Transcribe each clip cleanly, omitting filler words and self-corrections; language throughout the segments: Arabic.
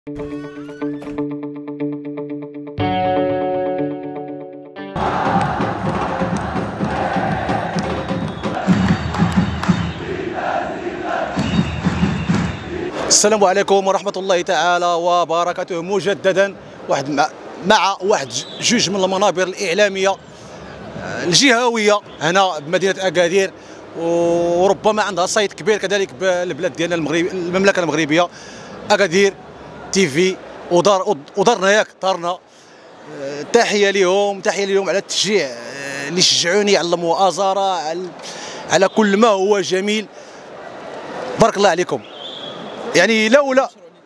السلام عليكم ورحمة الله تعالى وبركاته مجددا. مع جوج من المنابر الإعلامية الجهوية هنا بمدينة أكادير، وربما عندها صيت كبير كذلك بالبلاد ديالنا المملكة المغربية. أكادير تي في ودارنا دارنا. تحية لهم على التشجيع اللي شجعوني على المؤازرة، على كل ما هو جميل. بارك الله عليكم. يعني لولا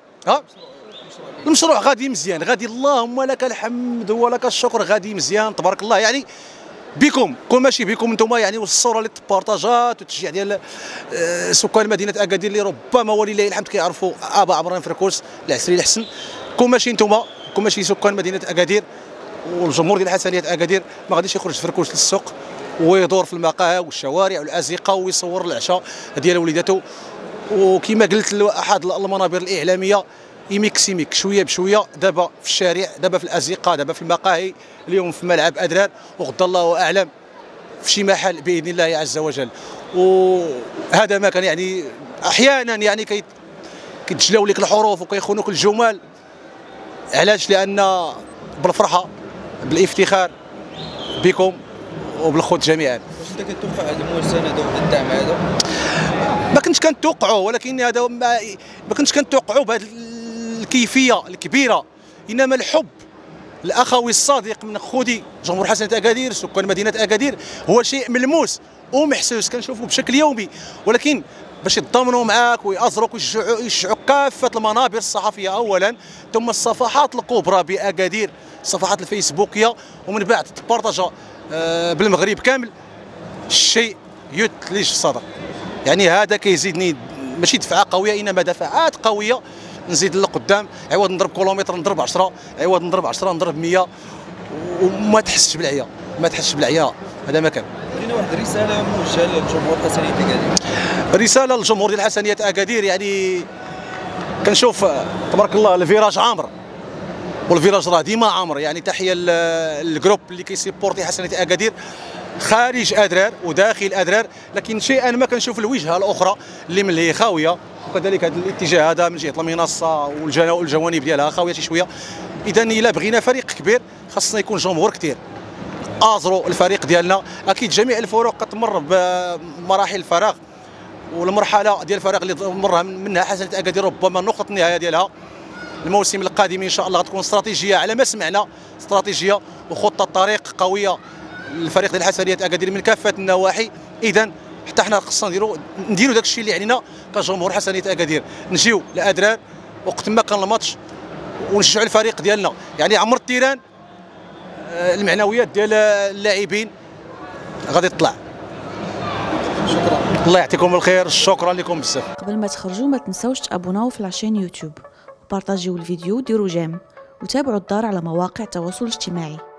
المشروع غادي مزيان، غادي اللهم لك الحمد ولك الشكر، غادي مزيان تبارك الله. يعني بكم كون ماشي بكم انتم، يعني والصوره اللي تبارطاجات والتشجيع ديال سكان مدينه اكادير اللي ربما ولله الحمد كيعرفوا ابا عمران فركوس العسري الحسن. كون ماشي انتم، كون ماشي سكان مدينه اكادير والجمهور ديال حسنيات اكادير، ما غاديش يخرج فركوس للسوق ويدور في المقاهي والشوارع والازقه ويصور العشاء ديال وليداته. وكما قلت احد المنابر الاعلاميه يميك شويه بشويه، دابا في الشارع، دابا في الازقه، دابا في المقاهي، اليوم في ملعب ادرار، وغدا الله اعلم في شي محل باذن الله عز وجل. وهذا ما كان يعني احيانا يعني كيتجلاو لك الحروف وكيخونوك الجمل. علاش؟ لان بالفرحه بالافتخار بكم وبالخوت جميعا. واش انت كتوقع هذا المسانده وهذا الدعم هذا؟ ما كنتش كنتوقعوا، ولكن هذا ما كنتش كنتوقعوا بهذه الكيفيه الكبيره. انما الحب الاخوي الصادق من خودي جمهور حسنيات اكادير، سكان مدينه اكادير، هو شيء ملموس ومحسوس كنشوفه بشكل يومي. ولكن باش يتضامنوا معاك ويأزروك ويشجعوا كافه المنابر الصحفيه اولا، ثم الصفحات الكبرى باكادير، الصفحات الفيسبوكيه، ومن بعد تبارطاجا بالمغرب كامل، الشيء يثلج الصدر. يعني هذا كيزيدني ماشي دفعه قويه، انما دفعات قويه نزيد لقدام. عوض نضرب كيلومتر نضرب 10، عوض نضرب 10 نضرب 100، وما تحسش بالعيا، ما تحسش بالعيا. هذا ما كان. لينا واحد الرساله موجهه للجمهور حسنيات اكادير. رساله للجمهور ديال حسنيات اكادير. يعني كنشوف تبارك الله الفيراج عامر، والفيراج راه ديما عامر. يعني تحيه للجروب اللي كيسيبورتي حسنيات اكادير خارج ادرار وداخل ادرار. لكن شيئا ما كنشوف الوجهه الاخرى اللي من هي خاويه، وكذلك هذا الاتجاه هذا من جهه المنصه والجوانب ديالها خاويه شي شويه. اذا الا بغينا فريق كبير خاصنا يكون جمهور كثير. ازروا الفريق ديالنا. اكيد جميع الفرق كتمر بمراحل الفراغ، والمرحله ديال الفراغ اللي مرها منها حسنيات اكادير ربما نقطه النهايه ديالها الموسم القادم ان شاء الله غتكون استراتيجيه على ما سمعنا، استراتيجيه وخطه طريق قويه الفريق ديال حسنيات اكادير من كافه النواحي. اذا حتى حنا خصنا نديروا داك الشيء اللي علينا كجمهور حسنيات اكادير، نجيو لادرار وقت ما كان الماتش ونشجعوا الفريق ديالنا. يعني عمر التيران المعنويات ديال اللاعبين غادي تطلع. شكرا، الله يعطيكم الخير، شكرا لكم بزاف. قبل ما تخرجوا ما تنساوش تابوناو في العشان يوتيوب، وبارطاجيو الفيديو، ديروا جيم، وتابعوا الدار على مواقع التواصل الاجتماعي.